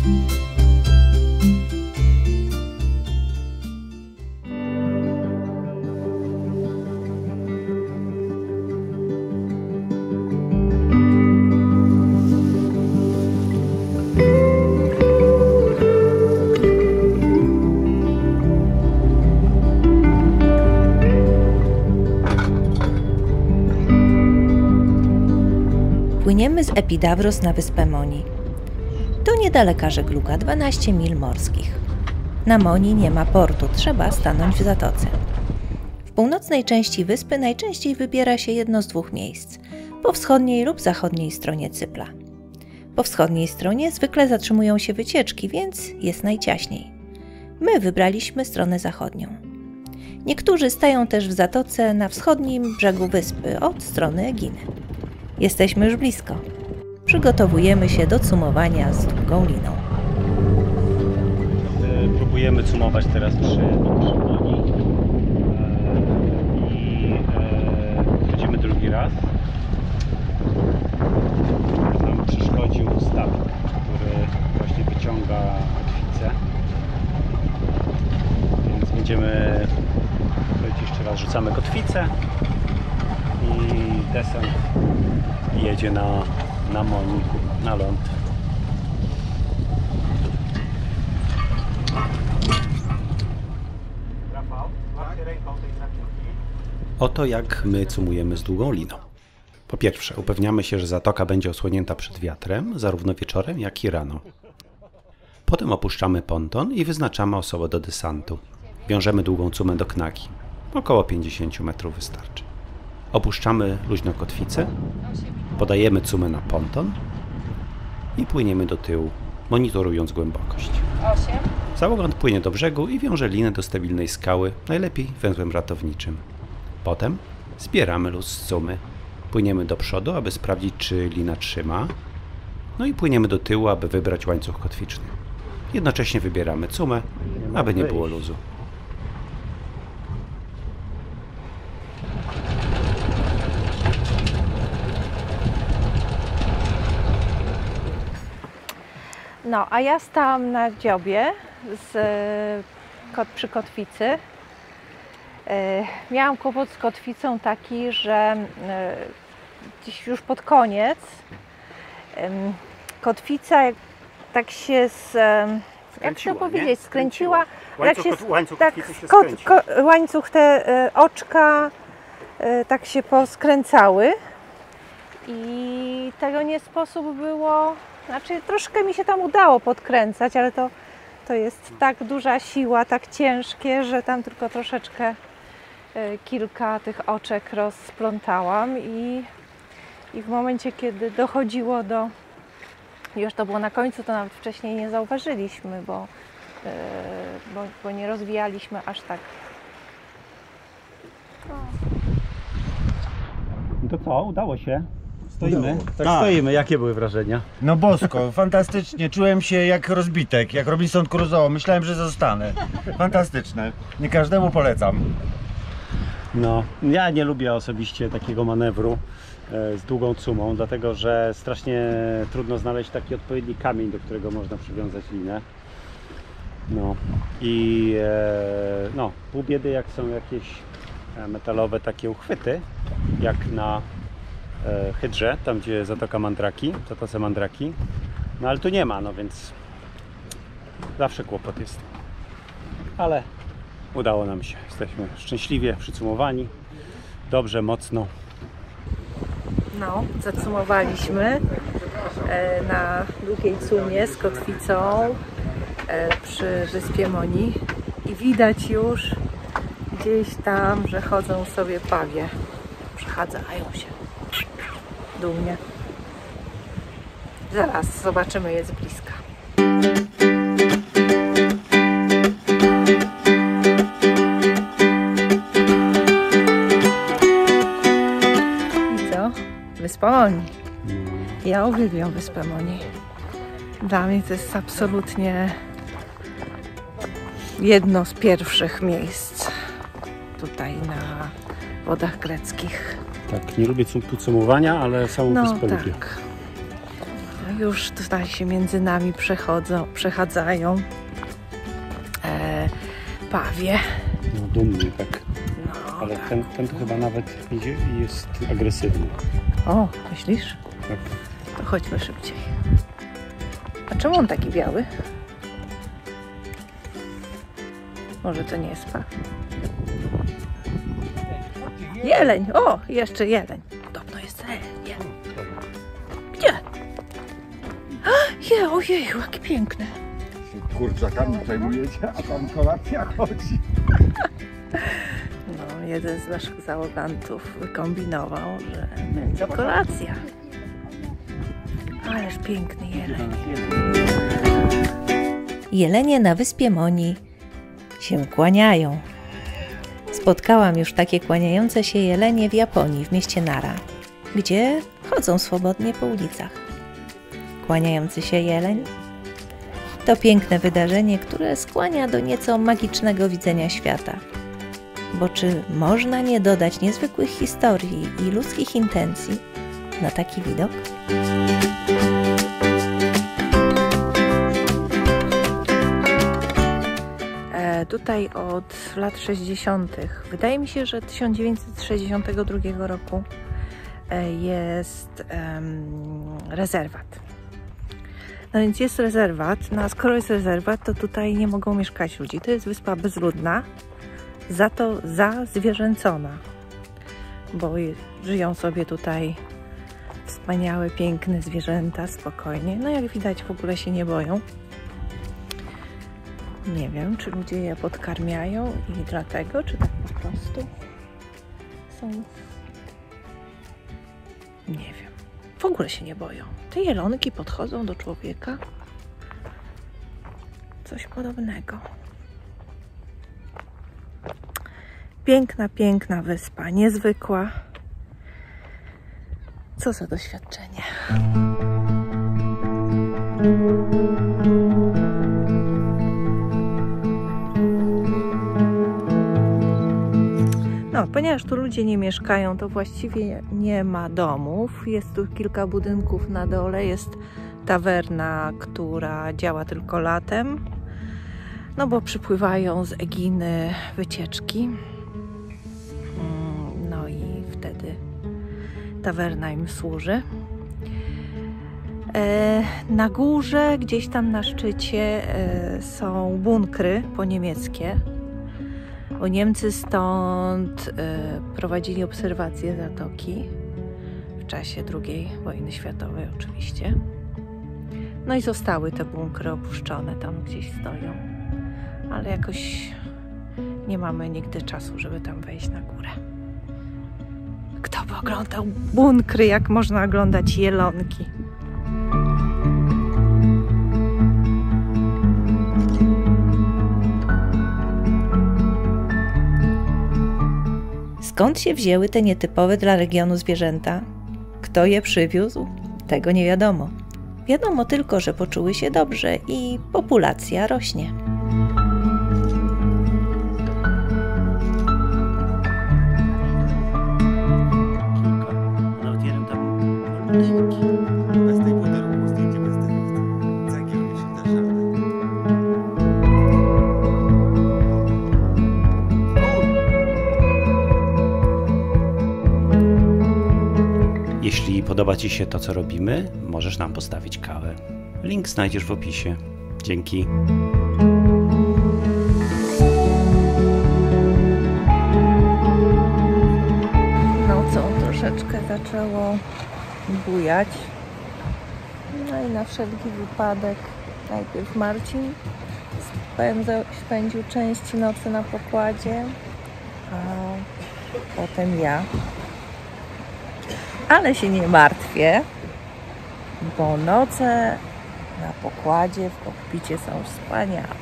Płyniemy z Epidavros na wyspę Moni. To niedaleka żegluga, 12 mil morskich. Na Moni nie ma portu, trzeba stanąć w zatoce. W północnej części wyspy najczęściej wybiera się jedno z dwóch miejsc, po wschodniej lub zachodniej stronie Cypla. Po wschodniej stronie zwykle zatrzymują się wycieczki, więc jest najciaśniej. My wybraliśmy stronę zachodnią. Niektórzy stają też w zatoce na wschodnim brzegu wyspy, od strony Eginy. Jesteśmy już blisko. Przygotowujemy się do cumowania z długą liną. Próbujemy cumować teraz przy Moni i chodzimy drugi raz. Nam przeszkodził stawik, który właśnie wyciąga kotwicę. Więc będziemy jeszcze raz rzucamy kotwicę i desant jedzie na Moni, na ląd. Oto jak my cumujemy z długą liną. Po pierwsze, upewniamy się, że zatoka będzie osłonięta przed wiatrem, zarówno wieczorem, jak i rano. Potem opuszczamy ponton i wyznaczamy osobę do desantu. Wiążemy długą cumę do knaki. Około 50 metrów wystarczy. Opuszczamy luźno kotwicę, podajemy cumę na ponton i płyniemy do tyłu, monitorując głębokość. Załoga płynie do brzegu i wiąże linę do stabilnej skały, najlepiej węzłem ratowniczym. Potem zbieramy luz z cumy. Płyniemy do przodu, aby sprawdzić, czy lina trzyma. No i płyniemy do tyłu, aby wybrać łańcuch kotwiczny. Jednocześnie wybieramy cumę, aby nie było luzu. No, a ja stałam na dziobie przy kotwicy. Miałam kłopot z kotwicą taki, że gdzieś już pod koniec kotwica tak się jak to powiedzieć, skręciła. Łańcuch, te oczka tak się poskręcały i tego nie sposób było. Znaczy troszkę mi się tam udało podkręcać, ale to jest tak duża siła, tak ciężkie, że tam tylko troszeczkę kilka tych oczek rozplątałam i w momencie, kiedy dochodziło do... Już to było na końcu, to nawet wcześniej nie zauważyliśmy, bo nie rozwijaliśmy aż tak. To co? Udało się? Stoimy? Tak, stoimy. Jakie były wrażenia? No bosko, fantastycznie. Czułem się jak rozbitek, jak Robinson Crusoe. Myślałem, że zostanę. Fantastyczne. Nie każdemu polecam. No, ja nie lubię osobiście takiego manewru z długą cumą, dlatego że strasznie trudno znaleźć taki odpowiedni kamień, do którego można przywiązać linę. No i no, pół biedy jak są jakieś metalowe takie uchwyty, jak na Hydrze, tam gdzie Zatoka Mandraki, Zatoce Mandraki. No ale tu nie ma, no więc zawsze kłopot jest. Ale udało nam się. Jesteśmy szczęśliwie przycumowani. Dobrze, mocno. No, zacumowaliśmy na długiej cumie z kotwicą przy wyspie Moni i widać już gdzieś tam, że chodzą sobie pawie. Przechadzają się dumnie. Zaraz zobaczymy je z bliska. I co? Wyspa Moni. Ja uwielbiam Wyspę Moni. Dla mnie to jest absolutnie jedno z pierwszych miejsc tutaj na wodach greckich. Tak, nie lubię cumowania, ale samą wyspę lubię. już tutaj się między nami przechadzają pawie. No dumny, tak. No, Ale tak. ten to chyba nawet idzie i jest agresywny. O, myślisz? Tak. To chodźmy szybciej. A czemu on taki biały? Może to nie jest paw? Jeleń! O, jeszcze jeleń. Podobno jest jeleń. Gdzie? Ojeju, jakie piękne. Kurczakami przejmujecie, a tam kolacja chodzi. No, jeden z naszych załogantów wykombinował, że będzie kolacja. Ależ piękny jeleń. Jelenie na wyspie Moni się kłaniają. Spotkałam już takie kłaniające się jelenie w Japonii, w mieście Nara, gdzie chodzą swobodnie po ulicach. Kłaniający się jeleń to piękne wydarzenie, które skłania do nieco magicznego widzenia świata. Bo czy można nie dodać niezwykłych historii i ludzkich intencji na taki widok? Tutaj od lat 60. Wydaje mi się, że 1962 roku jest rezerwat. No więc jest rezerwat, no a skoro jest rezerwat, to tutaj nie mogą mieszkać ludzie. To jest wyspa bezludna, za to zazwierzęcona, bo żyją sobie tutaj wspaniałe, piękne zwierzęta, spokojnie. No jak widać w ogóle się nie boją. Nie wiem, czy ludzie je podkarmiają i dlatego, czy tak po prostu są... Nie wiem. W ogóle się nie boją. Te jelonki podchodzą do człowieka. Coś podobnego. Piękna, piękna wyspa. Niezwykła. Co za doświadczenie. No, ponieważ tu ludzie nie mieszkają, to właściwie nie ma domów. Jest tu kilka budynków na dole. Jest tawerna, która działa tylko latem. No bo przypływają z Eginy wycieczki. No i wtedy tawerna im służy. Na górze, gdzieś tam na szczycie są bunkry po-niemieckie. Bo Niemcy stąd prowadzili obserwacje zatoki w czasie II wojny światowej oczywiście. No i zostały te bunkry opuszczone, tam gdzieś stoją. Ale jakoś nie mamy nigdy czasu, żeby tam wejść na górę. Kto by oglądał bunkry, jak można oglądać jelonki? Skąd się wzięły te nietypowe dla regionu zwierzęta? Kto je przywiózł? Tego nie wiadomo. Wiadomo tylko, że poczuły się dobrze i populacja rośnie. Nawet jeden tam malutki. Bez tej pudełku, zdjęcie bez tych cegieł się też żadne. Jeśli podoba Ci się to, co robimy, możesz nam postawić kawę. Link znajdziesz w opisie. Dzięki. Nocą troszeczkę zaczęło bujać. No i na wszelki wypadek najpierw Marcin spędził część nocy na pokładzie, a potem ja. Ale się nie martwię, bo noce na pokładzie w kokpicie są wspaniałe.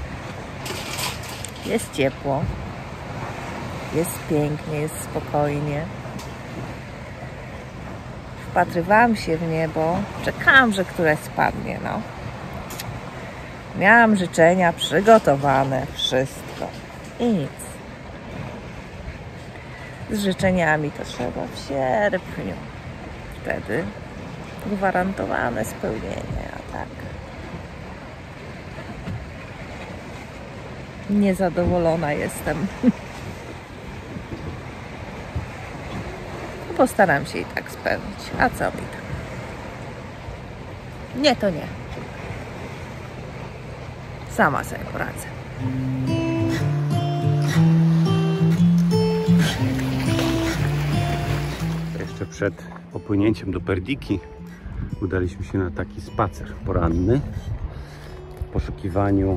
Jest ciepło, jest pięknie, jest spokojnie. Wpatrywałam się w niebo, czekałam, że któreś spadnie, no. Miałam życzenia przygotowane, wszystko i nic. Z życzeniami to trzeba w sierpniu. Wtedy Gwarantowane spełnienie, a tak. Niezadowolona jestem. Postaram się i tak spełnić. A co mi tam? Nie, to nie. Sama sobie poradzę. Jeszcze przed popłynięciem do Perdiki udaliśmy się na taki spacer poranny w poszukiwaniu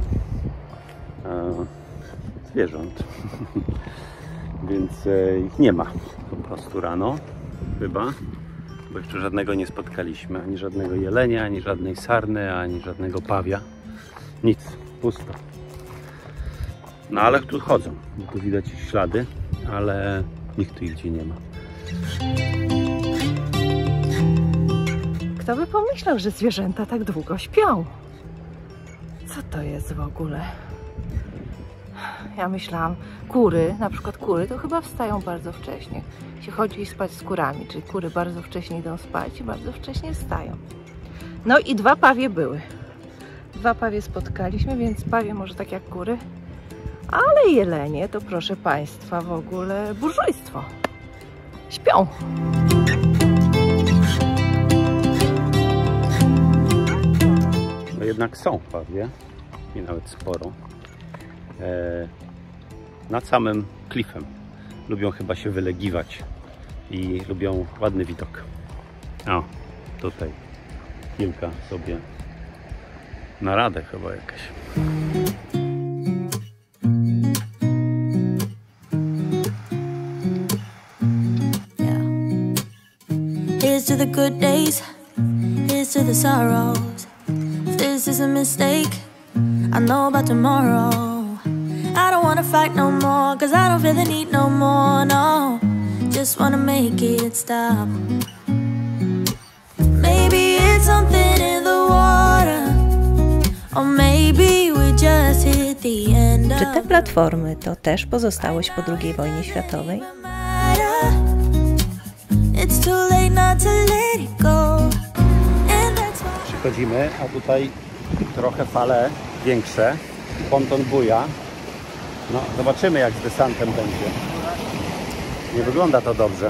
zwierząt. Więc ich nie ma po prostu rano chyba, bo jeszcze żadnego nie spotkaliśmy, ani żadnego jelenia, ani żadnej sarny, ani żadnego pawia, nic, pusto. No ale tu chodzą, bo tu widać ich ślady, ale nikt tu gdzie nie ma. Kto by pomyślał, że zwierzęta tak długo śpią? Co to jest w ogóle? Ja myślałam, kury, na przykład kury, to chyba wstają bardzo wcześnie. Się chodzi i spać z kurami, czyli kury bardzo wcześnie idą spać i bardzo wcześnie wstają. No i 2 pawie były. 2 pawie spotkaliśmy, więc pawie może tak jak kury. Ale jelenie to, proszę Państwa, w ogóle burżujstwo. Śpią. No jednak są pawie i nawet sporo. Nad samym klifem. Lubią chyba się wylegiwać i lubią ładny widok. O, tutaj kilka sobie na radę chyba jakaś. Here's to the good days, here's to the sorrows. If this is a mistake, I know about tomorrow. I don't wanna fight no more, cause I don't feel the need no more, no. Just wanna make it stop. Maybe it's something in the water, or maybe we just hit the end of. Czy te platformy to też pozostałość po II wojnie światowej? It's too late not to let it go. Przychodzimy, a tutaj trochę fale większe. Ponton buja. No, zobaczymy jak z desantem będzie. Nie wygląda to dobrze.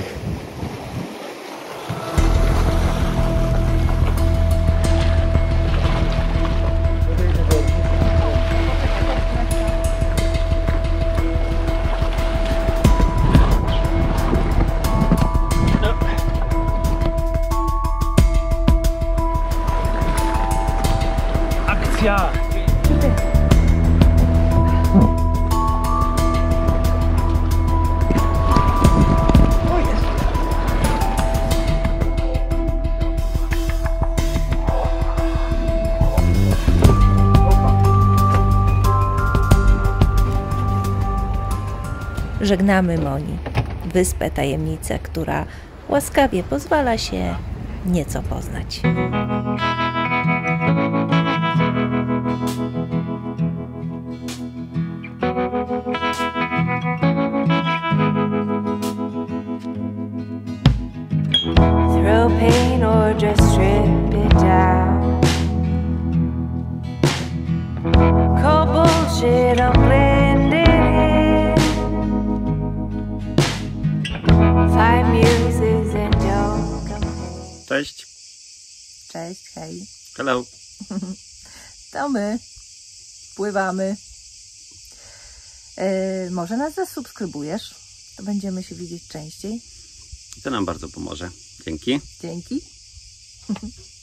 Akcja! Żegnamy Moni, wyspę tajemnicę, która łaskawie pozwala się nieco poznać. Throw pain or just strip it down. Cold bullshit, I'm blending in. Five muses and don't compare. Cześć. Cześć, hej. Hello. To my pływamy. Może nas zasubskrybujesz? To będziemy się widzieć częściej. To nam bardzo pomoże. Dzięki. Dzięki.